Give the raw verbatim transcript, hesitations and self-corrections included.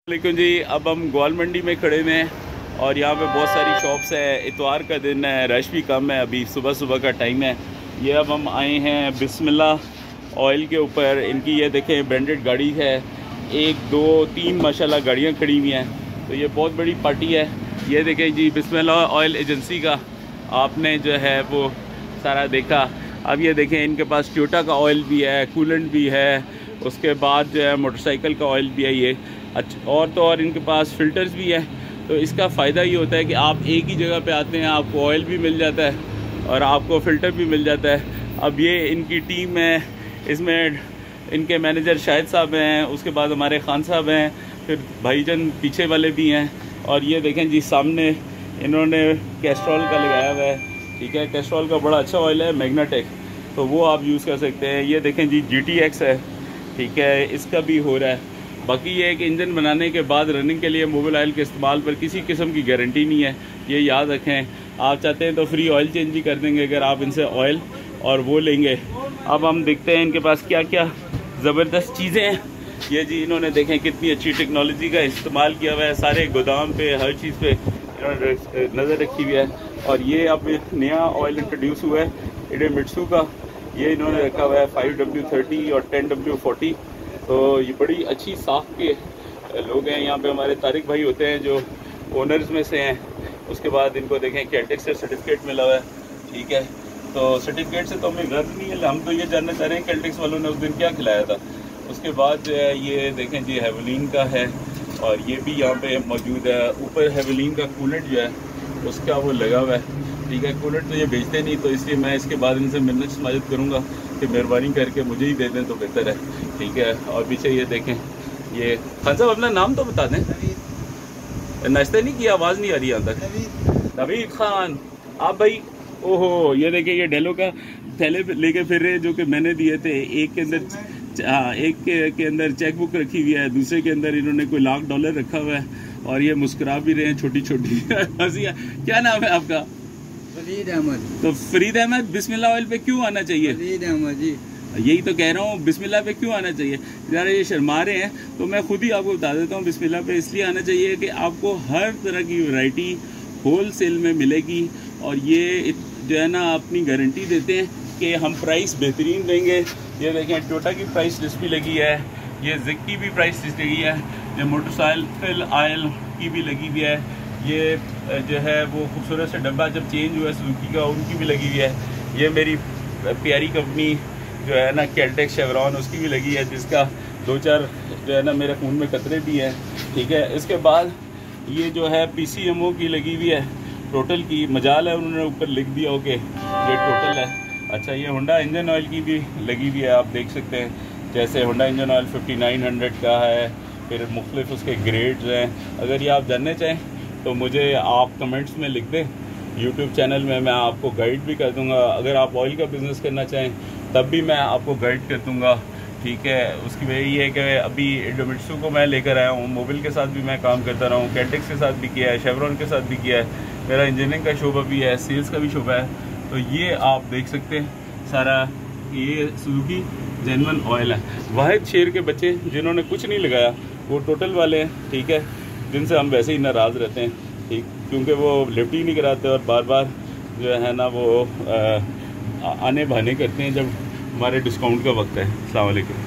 लेकिन जी अब हम ग्वाल मंडी में खड़े हुए हैं और यहाँ पे बहुत सारी शॉप्स है। इतवार का दिन है, रश भी कम है, अभी सुबह सुबह का टाइम है। ये अब हम आए हैं बिस्मिल्लाह ऑयल के ऊपर। इनकी ये देखें ब्रांडेड गाड़ी है, एक दो तीन माशाल्लाह गाड़ियाँ खड़ी हुई हैं, तो ये बहुत बड़ी पार्टी है। ये देखें जी बिस्मिल्लाह ऑयल एजेंसी का आपने जो है वो सारा देखा। अब ये देखें इनके पास टोयोटा का ऑयल भी है, कूलेंट भी है, उसके बाद जो है मोटरसाइकिल का ऑयल भी है। ये अच्छा और तो और इनके पास फ़िल्टर्स भी है। तो इसका फ़ायदा ये होता है कि आप एक ही जगह पे आते हैं, आपको ऑयल भी मिल जाता है और आपको फ़िल्टर भी मिल जाता है। अब ये इनकी टीम है, इसमें इनके मैनेजर शाहिद साहब हैं, उसके बाद हमारे खान साहब हैं, फिर भाईजान पीछे वाले भी हैं। और ये देखें जी सामने इन्होंने कैस्ट्रॉल का लगाया हुआ है, ठीक है। कैस्ट्रॉल का बड़ा अच्छा ऑयल है मैग्नाटेक, तो वो आप यूज़ कर सकते हैं। ये देखें जी जी टी एक्स है, ठीक है, इसका भी हो रहा है। बाकी ये है कि इंजन बनाने के बाद रनिंग के लिए मोबिल ऑयल के इस्तेमाल पर किसी किस्म की गारंटी नहीं है, ये याद रखें। आप चाहते हैं तो फ्री ऑयल चेंज भी कर देंगे अगर आप इनसे ऑयल और वो लेंगे। अब हम देखते हैं इनके पास क्या क्या ज़बरदस्त चीज़ें हैं। ये जी इन्होंने देखें कितनी अच्छी टेक्नोलॉजी का इस्तेमाल किया हुआ है, सारे गोदाम पे हर चीज़ पे इन्होंने नज़र रखी हुई है। और ये अब नया ऑयल इंट्रोड्यूस हुआ है इडेमिट्सू का, ये इन्होंने रखा हुआ है फाइव डब्ल्यू थर्टी और टेन डब्ल्यू फोर्टी। तो ये बड़ी अच्छी साख के लोग हैं। यहाँ पे हमारे तारिक भाई होते हैं जो ओनर्स में से हैं। उसके बाद इनको देखें कैटेक्स से सर्टिफिकेट मिला हुआ है, ठीक है। तो सर्टिफिकेट से तो हमें गर्व नहीं है, हम तो ये जानना चाह रहे हैं कैटेक्स वालों ने उस दिन क्या खिलाया था। उसके बाद जो है ये देखें जी हेवलिन का है और ये भी यहाँ पे मौजूद है। ऊपर हेवलिन का कूलेंट जो है उसका वो लगा हुआ है, ठीक है। कूलेंट तो ये बेचते नहीं, तो इसलिए मैं इसके बाद इनसे मिलने से मदद करूँगा कि मेहरबानी करके मुझे ही दे दें तो बेहतर है, ठीक है। और पीछे ये देखें, ये खान साहब अपना नाम तो बता दें। नाश्ता नहीं किया, आवाज़ नहीं आ रही यहाँ तक। नवीद खान आप भाई, ओहो ये देखें ये डेलो का थैले लेके फिर रहे जो कि मैंने दिए थे। एक के अंदर हाँ एक के, के अंदर चेक बुक रखी हुई है, दूसरे के अंदर इन्होंने कोई लाख डॉलर रखा हुआ है और ये मुस्कुरा भी रहे हैं छोटी छोटी हंसियाँ। क्या नाम है आपका? फरीद अहमद। तो फरीद अहमद बिस्मिल्लाह ऑयल पे क्यों आना चाहिए? फरीद अहमद जी, यही तो कह रहा हूँ, बिस्मिल्लाह पे क्यों आना चाहिए? ज़रा ये शर्मा रहे हैं तो मैं खुद ही आपको बता देता हूँ। बिस्मिल्लाह पे इसलिए आना चाहिए कि आपको हर तरह की वैरायटी होल सेल में मिलेगी और ये जो है ना अपनी गारंटी देते हैं कि हम प्राइस बेहतरीन देंगे। ये देखें टोयोटा की प्राइस लिस्ट भी लगी है, ये जिक की भी प्राइस लिस्ट लगी है, ये मोटरसाइकिल ऑयल की भी लगी हुई है, ये जो है वो खूबसूरत सा डब्बा जब चेंज हुआ सुजुकी का उनकी भी लगी हुई है। ये मेरी प्यारी कंपनी जो है ना कैलटेक शेवरॉन उसकी भी लगी है, जिसका दो चार जो है ना मेरे खून में कतरे भी हैं, ठीक है। इसके बाद ये जो है पी सी एम ओ की लगी हुई है, टोटल की मजाल है उन्होंने ऊपर लिख दिया ओके ये टोटल है। अच्छा ये होंडा इंजन ऑयल की भी लगी हुई है, आप देख सकते हैं। जैसे Honda engine oil fifty nine hundred का है, फिर मुख्तलिफ उसके ग्रेड्स हैं। अगर ये आप जानना चाहें तो मुझे आप कमेंट्स में लिख दें, यूट्यूब चैनल में मैं आपको गाइड भी कर दूंगा। अगर आप ऑयल का बिज़नेस करना चाहें तब भी मैं आपको गाइड कर दूंगा, ठीक है। उसकी वजह ये है कि अभी इडोमिट्सू को मैं लेकर आया हूँ, मोबिल के साथ भी मैं काम करता रहा हूँ, कैटेक्स के साथ भी किया है, शेवरॉन के साथ भी किया है, मेरा इंजीनियरिंग का शोबा भी है, सेल्स का भी शोबा है। तो ये आप देख सकते हैं सारा, ये सुजुकी जेन्युइन ऑयल है। वाहिद शेर के बच्चे जिन्होंने कुछ नहीं लगाया वो टोटल वाले हैं, ठीक है, जिनसे हम वैसे ही नाराज़ रहते हैं, ठीक, क्योंकि वो लिफ्ट ही नहीं कराते और बार बार जो है ना वो आ, आने बहाने करते हैं जब हमारे डिस्काउंट का वक्त है। अस्सलाम वालेकुम।